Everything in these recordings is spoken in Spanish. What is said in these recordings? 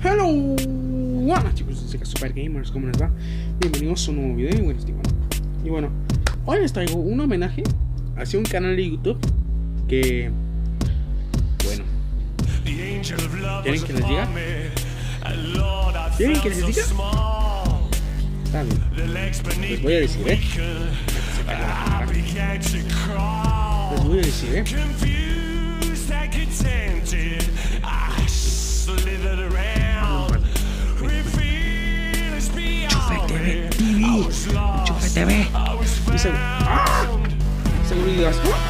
Hello, hola chicos, soy Super Gamers, ¿cómo les va? Bienvenidos a un nuevo video. Y bueno, hoy les traigo un homenaje hacia un canal de YouTube que, bueno, ¿quieren que les diga? ¿Quieren que les diga? Está bien, les voy a decir, les voy a decir, Enchufe TV. Seguridad.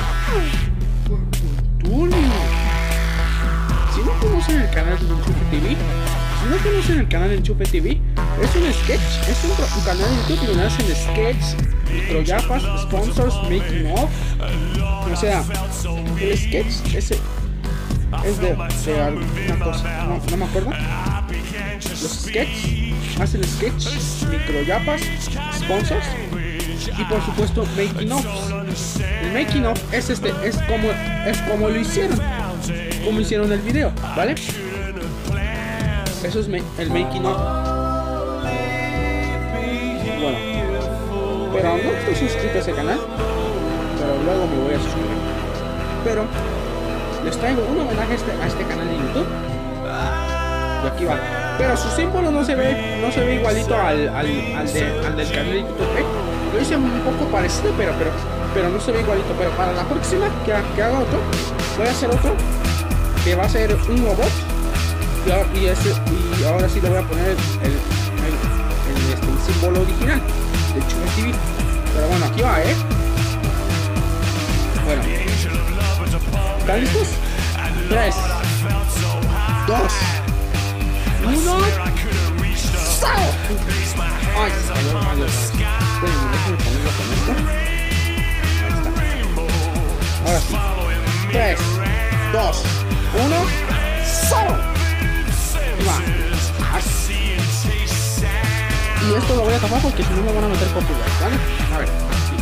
Si no conocen el canal de Enchufe TV, es un sketch, es un canal de YouTube donde hacen sketch, microyapas, sponsors, making of. O sea, el sketch ese es de alguna cosa, no me acuerdo. Los sketch, hacen sketch, microyapas, sponsors y por supuesto making of. El making of es como lo hicieron, como hicieron el video, ¿vale? Eso es el making of. Bueno, pero no estoy suscrito a ese canal, pero luego me voy a suscribir. Pero les traigo un homenaje a este canal de YouTube. Y aquí va. Pero su símbolo no se ve igualito al del canal de YouTube. Lo hice un poco parecido, pero no se ve igualito. Pero para la próxima que haga otro, voy a hacer otro que va a ser un robot. Y ahora sí le voy a poner el símbolo original de Enchufe TV. Pero bueno, aquí va, Bueno, ¿están listos? 3, 2, 1. ¡Sao! ¡Ay, se cayó el radio! Espérenme, déjenme ponerlo con esto. Ahí está. Ahora sí. 3, 2, 1. ¡Sao! Y va. Y esto lo voy a tapar porque si no me van a meter copyright, ¿vale? A ver, así.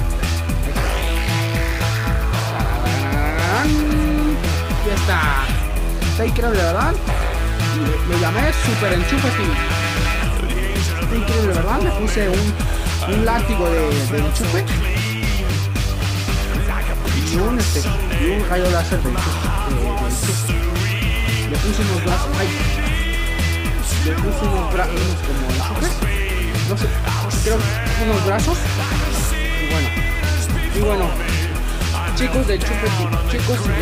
Ya está. Está increíble, ¿verdad? Lo llamé Super Enchufe TV. Está increíble, ¿verdad? Le puse un látigo de enchufe y un rayo láser de enchufe. Le puse unos brazos. Le puse unos brazos como enchufes. No sé, creo unos brazos. Y bueno, chicos de Enchufe TV, si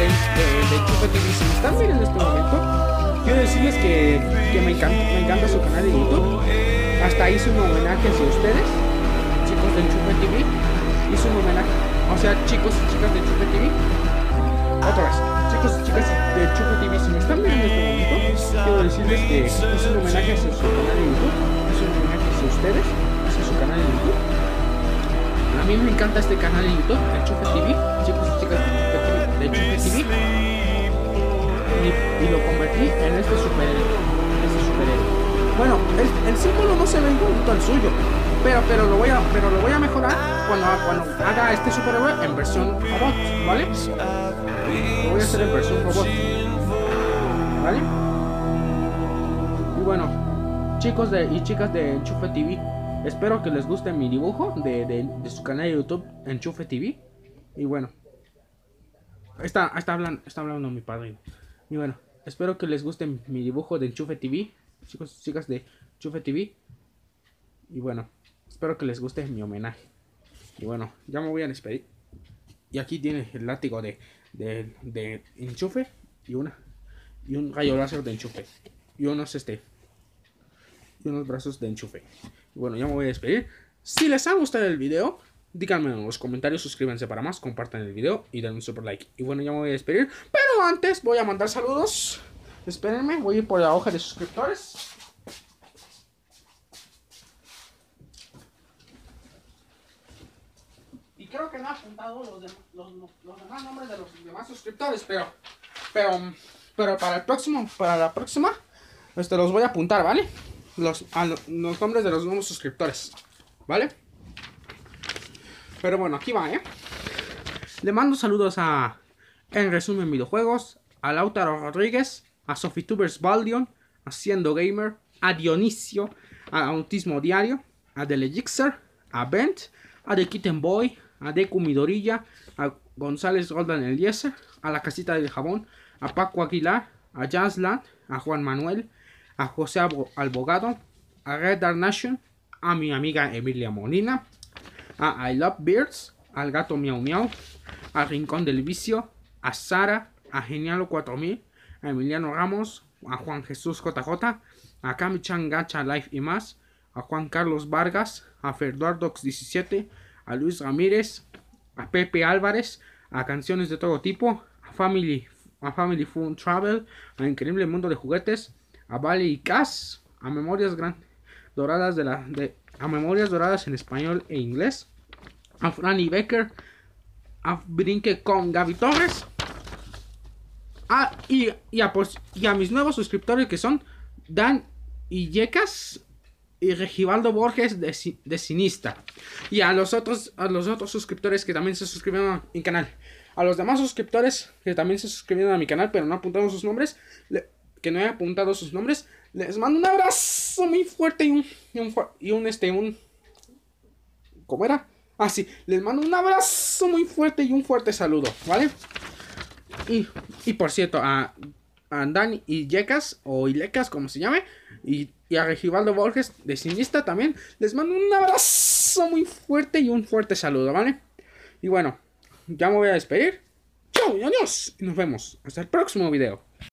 me están viendo en este momento, quiero decirles que me encanta su canal de YouTube. Hasta hice un homenaje hacia ustedes, chicos de Enchufe TV. Hice un homenaje, o sea, chicos y chicas de Enchufe TV. Otra vez, chicos y chicas de Enchufe TV, si me están viendo en este momento, quiero decirles que hice un homenaje hacia su canal de YouTube. Hice un homenaje hacia ustedes, hacia su canal de YouTube. A mí me encanta este canal de YouTube, Enchufe TV, chicos y chicas de Enchufe TV. Y lo convertí en este superhéroe. Bueno, el símbolo no se ve igualito al suyo, pero lo voy a mejorar cuando haga este superhéroe en versión robot, ¿vale? Lo voy a hacer en versión robot, ¿vale? Y bueno, chicos y chicas de Enchufe TV, espero que les guste mi dibujo de su canal de YouTube Enchufe TV. Y bueno, está hablando mi padrino. Y bueno, espero que les guste mi dibujo de Enchufe TV, chicos y chicas de Enchufe TV. Y bueno, espero que les guste mi homenaje. Y bueno, ya me voy a despedir. Y aquí tiene el látigo de enchufe y un rayo láser de enchufe. Y unos brazos de enchufe. Y bueno, ya me voy a despedir. Si les ha gustado el video, díganme en los comentarios, suscríbanse para más, compartan el video y den un super like. Y bueno, ya me voy a despedir, pero antes voy a mandar saludos. Espérenme, voy a ir por la hoja de suscriptores. Y creo que no he apuntado los demás nombres de los demás suscriptores, pero para la próxima los voy a apuntar, ¿vale? Los nombres de los nuevos suscriptores, ¿vale? Pero bueno, aquí va, Le mando saludos En Resumen Videojuegos, a Lautaro Rodríguez, a Sofitubers Baldion, Haciendo Gamer, a Dionisio, a Autismo Diario, a Delejixer, a Bent, a The Kitten Boy, a Deku Midorilla, a González Golden Eliezer, a La Casita del Jabón, a Paco Aguilar, a Jazzland, a Juan Manuel, a José Albogado, a Red Dark Nation, a mi amiga Emilia Molina, a I Love Beards, al Gato Miau Miau, a Rincón del Vicio, a Sara, a Genialo 4000, a Emiliano Ramos, a Juan Jesús JJ, a Kami-chan Gacha Life y más, a Juan Carlos Vargas, a Ferduardox 17, a Luis Ramírez, a Pepe Álvarez, a Canciones de Todo Tipo, a Family Fun Travel, a Increíble Mundo de Juguetes, a Vale y Cas, a Memorias Doradas a Memorias Doradas en español e inglés, a Franny Becker, a Brinque con Gaby Torres, y a mis nuevos suscriptores que son Dan y Yecas y Regivaldo Borges de Sinista, y a los otros suscriptores que también se suscribieron a mi canal. A los demás suscriptores que también se suscribieron a mi canal pero no apuntaron sus nombres, les mando un abrazo muy fuerte ¿cómo era? Sí, les mando un abrazo muy fuerte y un fuerte saludo, ¿vale? Y por cierto, a Dan y Yecas, o Ilecas, como se llame, y a Regivaldo Borges de Sinista también, les mando un abrazo muy fuerte y un fuerte saludo, ¿vale? Y bueno, ya me voy a despedir. Chau y adiós. Y nos vemos hasta el próximo video.